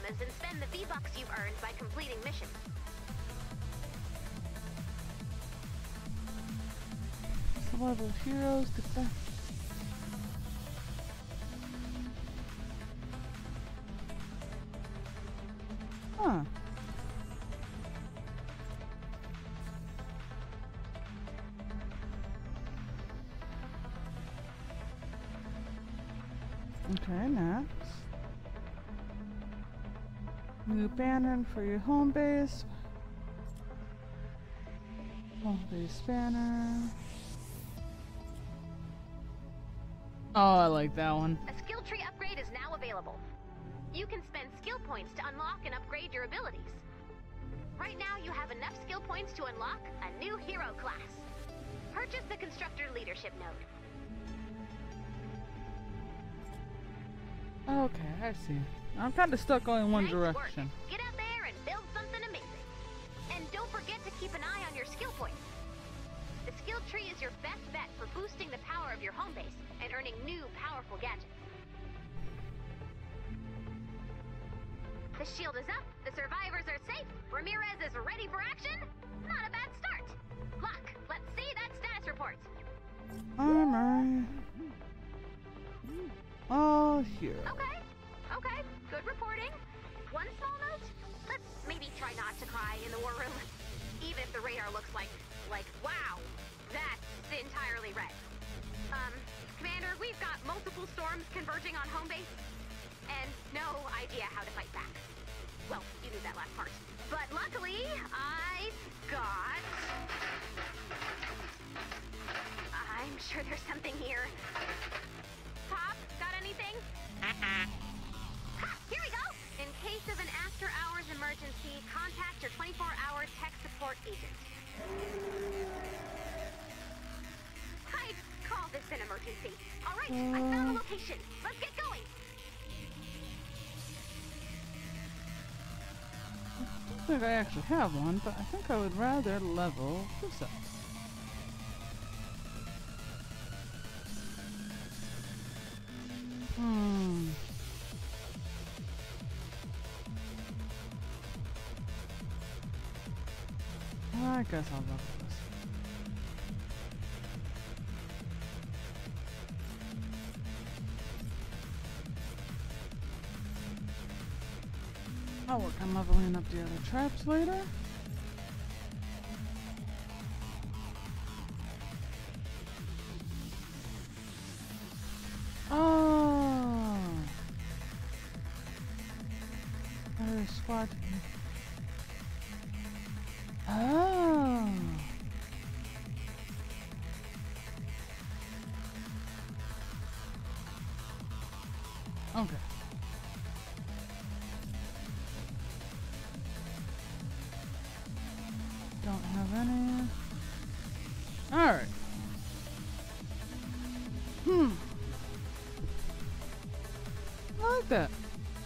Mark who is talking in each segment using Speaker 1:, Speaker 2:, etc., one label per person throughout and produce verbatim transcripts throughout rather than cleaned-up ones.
Speaker 1: bananas and spend the V-Bucks you've earned by completing missions.
Speaker 2: Level heroes defense. Huh. Okay, next. New banner for your home base. Home base banner. Oh, I like that one.
Speaker 1: A skill tree upgrade is now available. You can spend skill points to unlock and upgrade your abilities. Right now, you have enough skill points to unlock a new hero class. Purchase the Constructor Leadership node.
Speaker 2: Okay, I see. I'm kind of stuck going in one
Speaker 1: Nice
Speaker 2: direction.
Speaker 1: Work. Get out there and build something amazing. And don't forget to keep an eye on your skill points. The skill tree is your best bet for boosting the power of your home base and earning new powerful gadgets. The shield is up, the survivors are safe, Ramirez is ready for action. Not a bad start. Luck, let's see that status report.
Speaker 2: Armor. Oh, here.
Speaker 1: Okay, okay, good reporting. One small note, let's maybe try not to cry in the war room. Even if the radar looks like, like, wow, that's entirely red. Um, Commander, we've got multiple storms converging on home base, and no idea how to fight back. Well, you knew that last part. But luckily, I've got... I'm sure there's something here. Pop, got anything? Ha, here we go! In case of an after-hours emergency, contact your twenty-four hour tech support agent. I'd call this an emergency. All right, I found the location. Let's get going.
Speaker 2: I don't think I actually have one, but I think I would rather level this up. Hmm. I guess I'll level this. I'll work on leveling up the other traps later. Oh! There's squad. Oh! Okay. Don't have any. Alright. Hmm. I like that.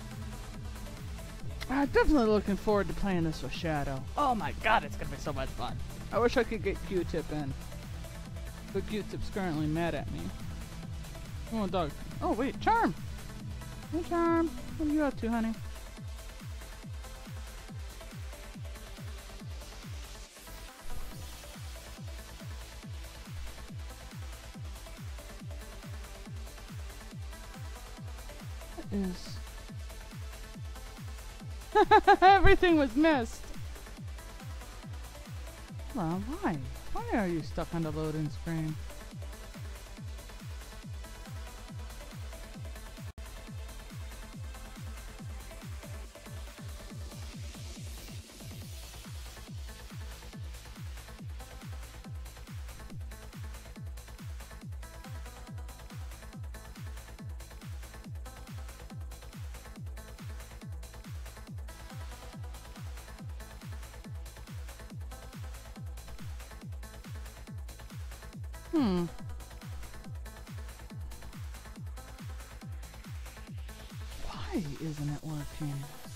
Speaker 2: I'm definitely looking forward to playing this with Shadow. Oh my god, it's gonna be so much fun. I wish I could get Q-Tip in. But Q-Tip's currently mad at me. Oh, dog. Oh, wait, Charm! Hey, Charm. What are you up to, honey? Is everything was missed. Well, why? Why are you stuck on the loading screen? Hmm. Why isn't it working?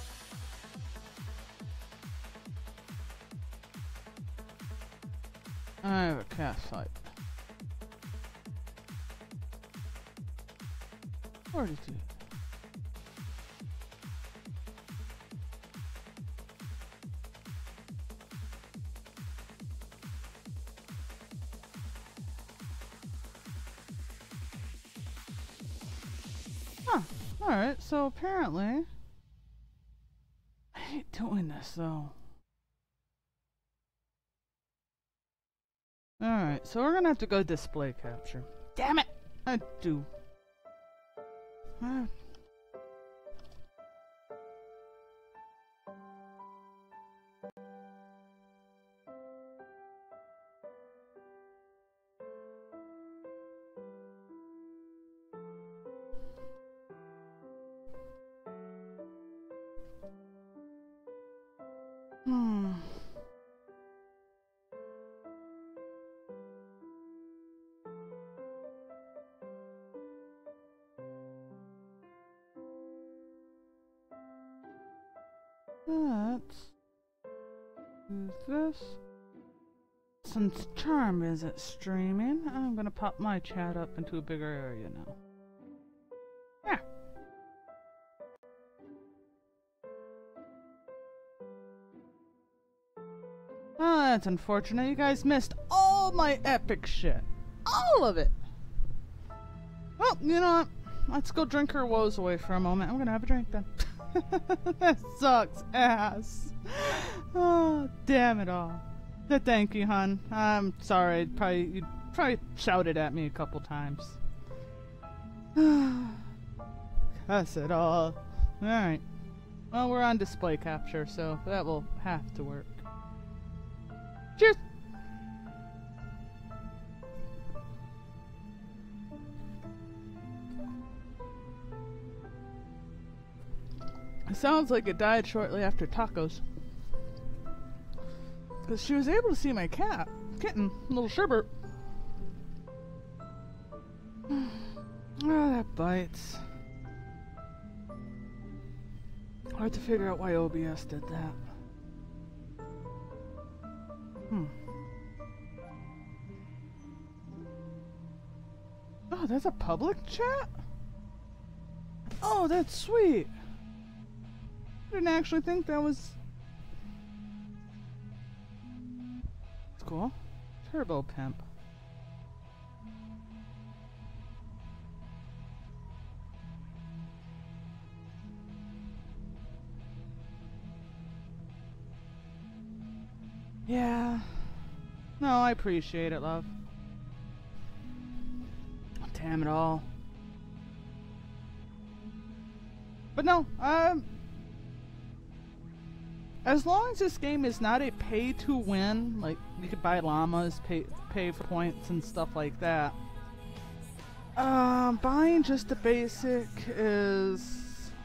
Speaker 2: I have a cast site. forty-two. Huh. Alright, so apparently... I hate doing this, though. Alright, so we're gonna have to go display capture. Damn it! I do. Uh, Hmm. Let's do this. Since Charm isn't streaming, I'm gonna pop my chat up into a bigger area now. Yeah. Oh, that's unfortunate. You guys missed all my epic shit. All of it. Well, you know what? Let's go drink her woes away for a moment. I'm gonna have a drink then. That sucks ass. Oh, damn it all. The thank you, hun. I'm sorry. Probably you probably shouted at me a couple times. Cuss it all. Alright. Well, we're on display capture, so that will have to work. Cheers! It sounds like it died shortly after tacos. Because she was able to see my cat, kitten, little sherbert. Oh, that bites. Hard to figure out why O B S did that. Hmm. Oh, that's a public chat? Oh, that's sweet. I didn't actually think that was... It's cool. Turbo Pimp. Yeah. No, I appreciate it, love. Damn it all. But no, um... as long as this game is not a pay-to-win, like, you could buy llamas, pay, pay for points and stuff like that. Um, buying just the basic is...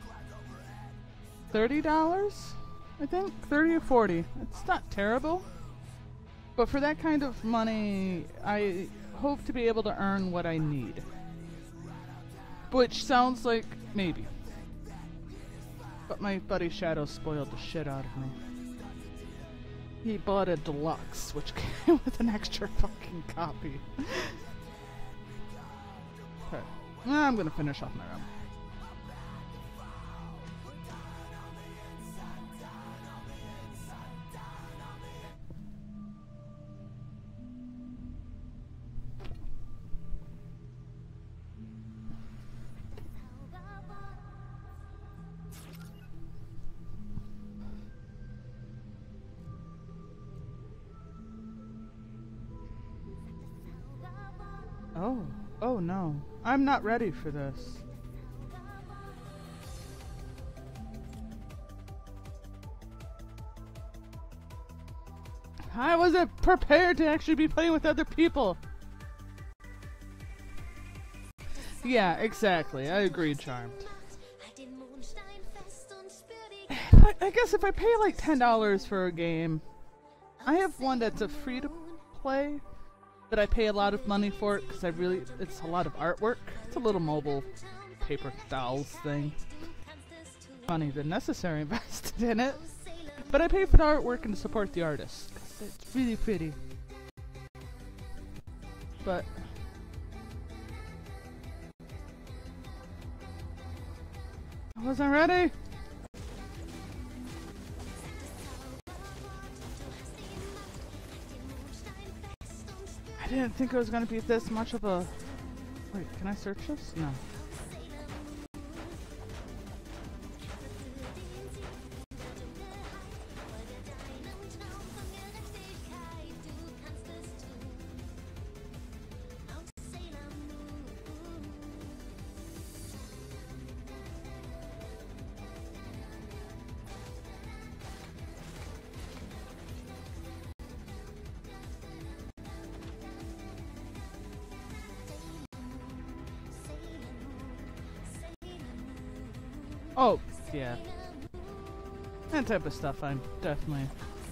Speaker 2: thirty dollars? I think? thirty or forty. It's not terrible. But for that kind of money, I hope to be able to earn what I need. Which sounds like maybe. But my buddy Shadow spoiled the shit out of me. He bought a deluxe, which came with an extra fucking copy. Okay. I'm gonna finish off my room. Oh, oh no. I'm not ready for this. I wasn't prepared to actually be playing with other people. Yeah, exactly. I agree, Charmed. I, I guess if I pay like ten dollars for a game, I have one that's a free-to-play that I pay a lot of money for it because I really, it's a lot of artwork. It's a little mobile paper dolls thing. Money than necessary invested in it. But I pay for the artwork and to support the artist because it's really pretty. But I wasn't ready. I didn't think it was going to be this much of a... Wait, can I search this? No. Oh, yeah. That type of stuff, I'm definitely...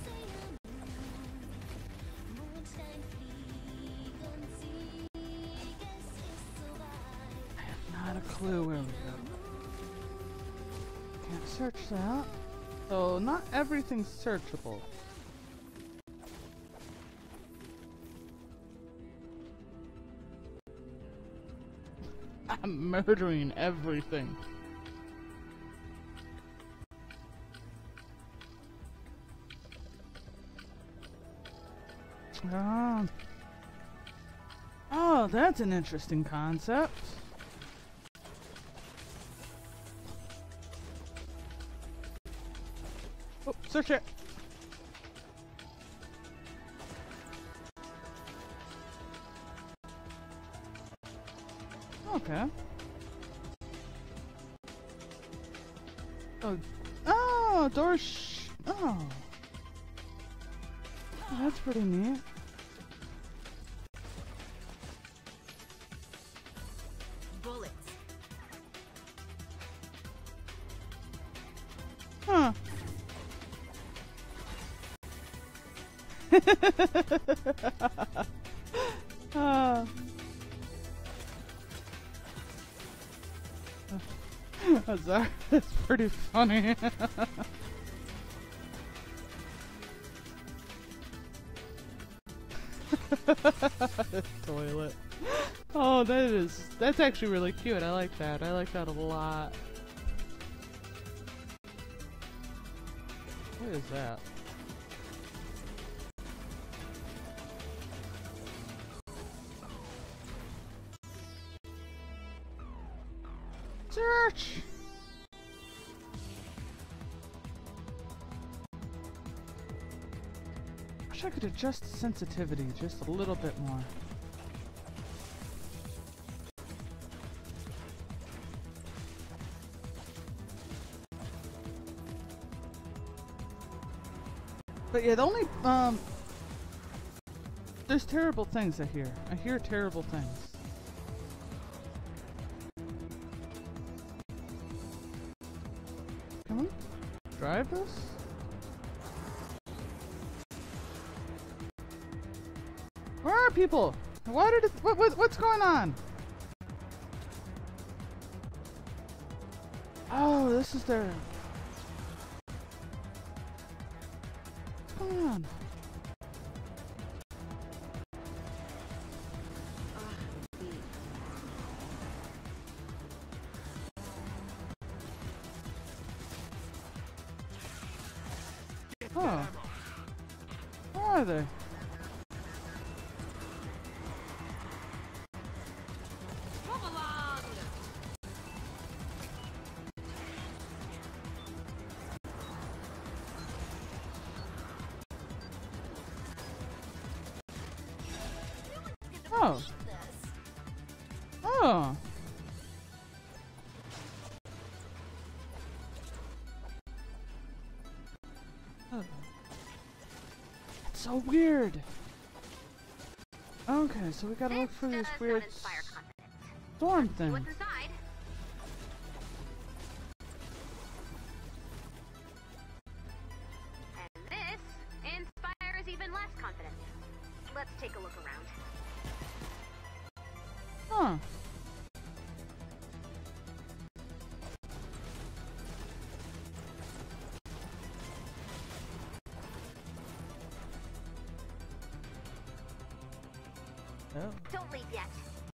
Speaker 2: I have not a clue where we go. Can't search that. So, not everything's searchable. I'm murdering everything. Ah. Oh, that's an interesting concept. Oh, search it. Okay. Oh, oh, door sh- oh. Oh, that's pretty neat.
Speaker 1: Bullets.
Speaker 2: Huh. uh. That's, that's pretty funny. Toilet. Oh, that is, that's actually really cute. I like that. I like that a lot. What is that? Search! Wish I could adjust the sensitivity just a little bit more. But yeah, the only, um... there's terrible things I hear. I hear terrible things. Can we drive this? Where are people? Why did it, what, what, what's going on? Oh, this is their... What's going on? Oh. Where are they? Oh. Oh. Oh. It's so weird. Okay, so we gotta look for these weird storm things.
Speaker 1: What's inside? And this inspires even less confidence. Let's take a look around.
Speaker 2: Huh. Oh.
Speaker 1: Don't leave yet.